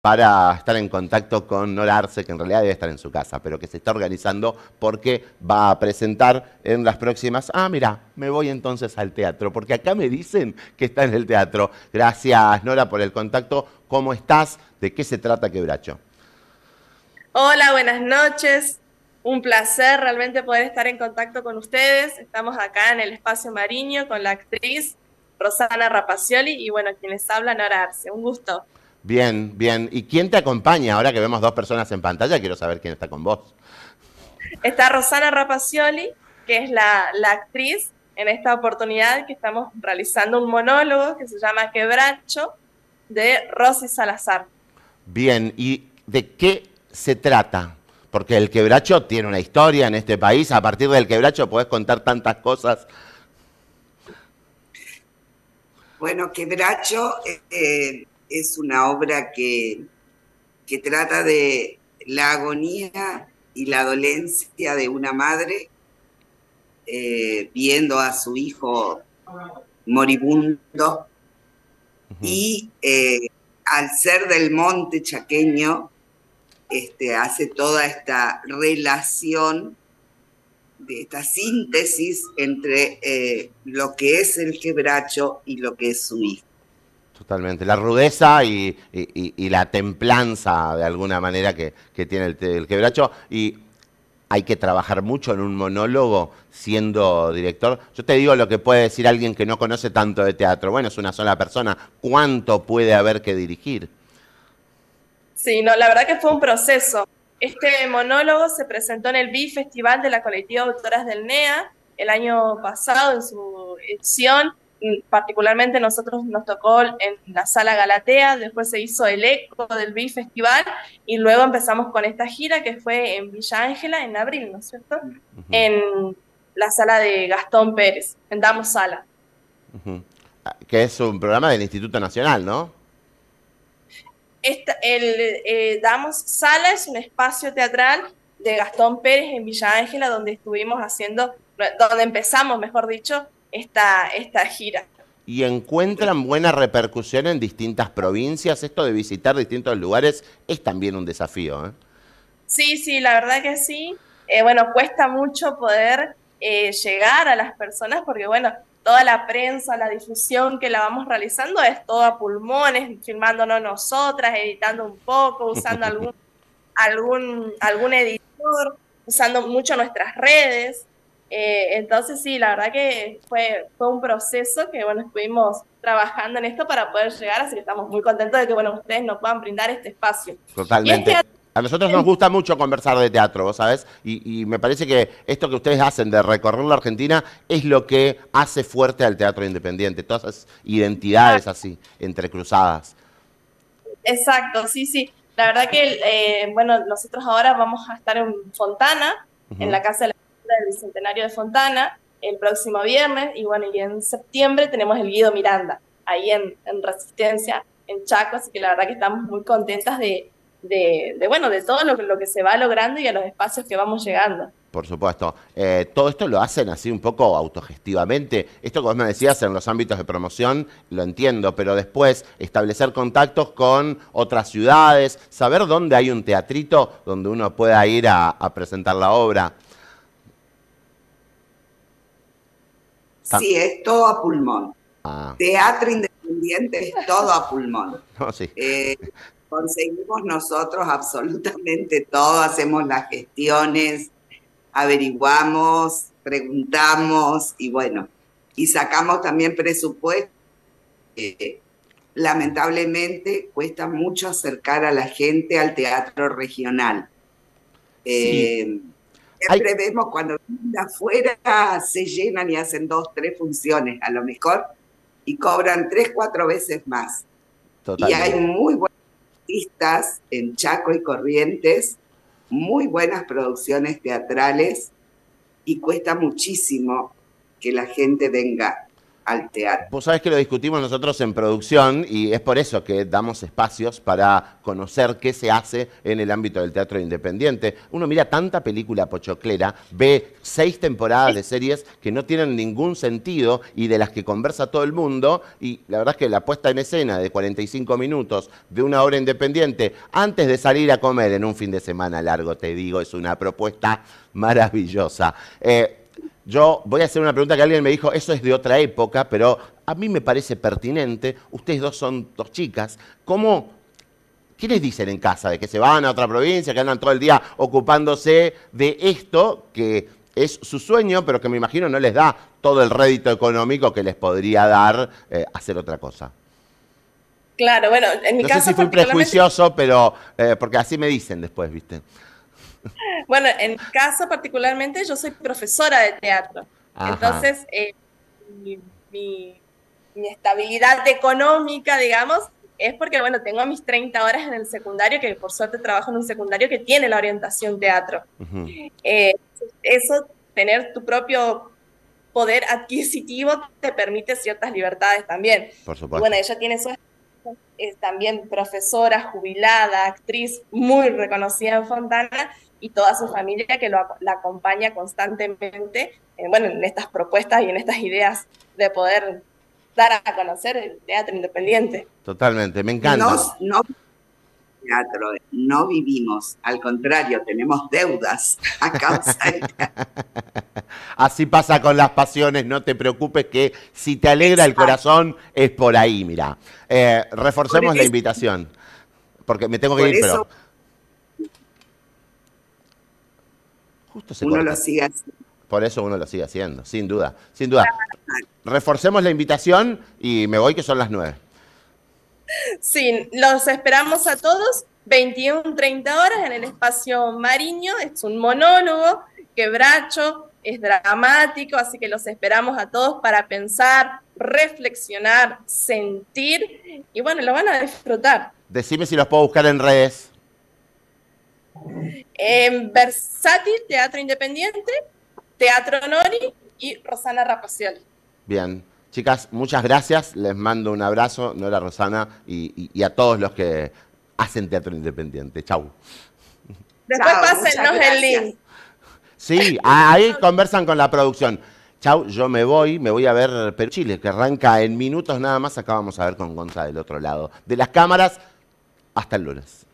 para estar en contacto con Nora Arce, que en realidad debe estar en su casa, pero que se está organizando porque va a presentar en las próximas... Ah, mira, me voy entonces al teatro, porque acá me dicen que está en el teatro. Gracias, Nora, por el contacto. ¿Cómo estás? ¿De qué se trata Quebracho? Hola, buenas noches. Un placer realmente poder estar en contacto con ustedes. Estamos acá en el Espacio Mariño con la actriz Rosana Rapacioli y bueno, quienes hablan Nora Arce. Un gusto. Bien, bien. ¿Y quién te acompaña? Ahora que vemos dos personas en pantalla, quiero saber quién está con vos. Está Rosana Rapacioli, que es la actriz en esta oportunidad que estamos realizando un monólogo que se llama Quebracho de Rosy Salazar. Bien, ¿y de qué se trata? Porque el quebracho tiene una historia en este país. A partir del quebracho podés contar tantas cosas. Bueno, Quebracho es una obra que trata de la agonía y la dolencia de una madre viendo a su hijo moribundo y al ser del monte chaqueño, hace toda esta relación de esta síntesis entre lo que es el quebracho y lo que es su hijo. Totalmente. La rudeza y la templanza, de alguna manera, que tiene el quebracho. Y hay que trabajar mucho en un monólogo siendo director. Yo te digo lo que puede decir alguien que no conoce tanto de teatro. Bueno, es una sola persona. ¿Cuánto puede haber que dirigir? Sí, no, la verdad que fue un proceso. Este monólogo se presentó en el BI-Festival de la Colectiva Autoras del NEA el año pasado en su edición. Particularmente nosotros nos tocó en la Sala Galatea, después se hizo el eco del BI-Festival y luego empezamos con esta gira que fue en Villa Ángela en abril, ¿no es cierto? En la sala de Gastón Pérez, en Damos Sala. Que es un programa del Instituto Nacional, ¿no? Damos Sala es un espacio teatral de Gastón Pérez en Villa Ángela, donde estuvimos haciendo, donde empezamos, mejor dicho, esta gira. Y encuentran buena repercusión en distintas provincias. Esto de visitar distintos lugares es también un desafío, ¿eh? Sí, sí, la verdad que sí. Bueno, cuesta mucho poder llegar a las personas porque, bueno, toda la prensa, la difusión que la vamos realizando es todo a pulmones, filmándonos nosotras, editando un poco, usando algún editor, usando mucho nuestras redes. Entonces, sí, la verdad que fue un proceso que, bueno, estuvimos trabajando en esto para poder llegar, así que estamos muy contentos de que, bueno, ustedes nos puedan brindar este espacio. Y es que Totalmente. A nosotros nos gusta mucho conversar de teatro, ¿vos sabés? Y me parece que esto que ustedes hacen de recorrer la Argentina es lo que hace fuerte al teatro independiente. Todas esas identidades así, entrecruzadas. exacto, sí, sí. La verdad que, bueno, nosotros ahora vamos a estar en Fontana, en la Casa de la Cultura del Bicentenario de Fontana, el próximo viernes, y bueno, y en septiembre tenemos el Guido Miranda, ahí en Resistencia, en Chaco, así que la verdad que estamos muy contentas bueno, de todo lo que se va logrando y a los espacios que vamos llegando. Por supuesto. Todo esto lo hacen así un poco autogestivamente. Esto que vos me decías en los ámbitos de promoción, lo entiendo, pero después establecer contactos con otras ciudades, saber dónde hay un teatrito donde uno pueda ir a presentar la obra. Sí, es todo a pulmón. Ah, Teatro independiente es todo a pulmón. no, sí. Eh, Conseguimos nosotros absolutamente todo, hacemos las gestiones, averiguamos, preguntamos y bueno, y sacamos también presupuesto. Lamentablemente cuesta mucho acercar a la gente al teatro regional. Sí, hay, Siempre vemos cuando vienen de afuera se llenan y hacen 2, 3 funciones a lo mejor y cobran 3, 4 veces más. Y hay totalmente. muy buenos artistas en Chaco y Corrientes, muy buenas producciones teatrales y cuesta muchísimo que la gente venga. al teatro. Vos sabés que lo discutimos nosotros en producción y es por eso que damos espacios para conocer qué se hace en el ámbito del teatro independiente. Uno mira tanta película pochoclera, ve 6 temporadas de series que no tienen ningún sentido y de las que conversa todo el mundo, y la verdad es que la puesta en escena de 45 minutos de una hora independiente antes de salir a comer en un fin de semana largo, te digo, es una propuesta maravillosa. Yo voy a hacer una pregunta que alguien me dijo, eso es de otra época, pero a mí me parece pertinente. Ustedes dos son 2 chicas. ¿Qué les dicen en casa? ¿De que se van a otra provincia, que andan todo el día ocupándose de esto, que es su sueño, pero que me imagino no les da todo el rédito económico que les podría dar hacer otra cosa? Claro, bueno, en mi no caso sé si fui prejuicioso, pero porque así me dicen después, ¿viste? Bueno, en mi caso particularmente yo soy profesora de teatro. Ajá. Entonces, mi estabilidad económica, digamos, es porque, bueno, tengo mis 30 horas en el secundario, que por suerte trabajo en un secundario que tiene la orientación teatro. Eso, tener tu propio poder adquisitivo te permite ciertas libertades también. Por supuesto. Y bueno, ella tiene su... Es también profesora, jubilada, actriz muy reconocida en Fontana, y toda su familia que la acompaña constantemente bueno, en estas propuestas y en estas ideas de poder dar a conocer el teatro independiente. Totalmente, me encanta. Teatro, no vivimos, al contrario, tenemos deudas a causa del teatro. Así pasa con las pasiones, no te preocupes que si te alegra el corazón es por ahí, mira. Reforcemos la invitación, porque me tengo que ir, pero... Justo se uno corta. Lo sigue haciendo. Por eso uno lo sigue haciendo, sin duda, sin duda. Reforcemos la invitación y me voy, que son las 9. Sí, los esperamos a todos, 21:30 horas en el espacio Mariño. Es un monólogo, quebracho, es dramático, así que los esperamos a todos para pensar, reflexionar, sentir, y bueno, lo van a disfrutar. Decime si los puedo buscar en redes. En Versátil, Teatro Independiente, Teatro Nori y Rosana Rapacioli. Bien. Chicas, muchas gracias. Les mando un abrazo, Nora, Rosana, y a todos los que hacen teatro independiente. Chau. Después pásennos el link. Sí, ahí conversan con la producción. Chau, yo me voy a ver Perú Chile, que arranca en minutos nada más. Acá vamos a ver con Gonza del otro lado de las cámaras. Hasta el lunes.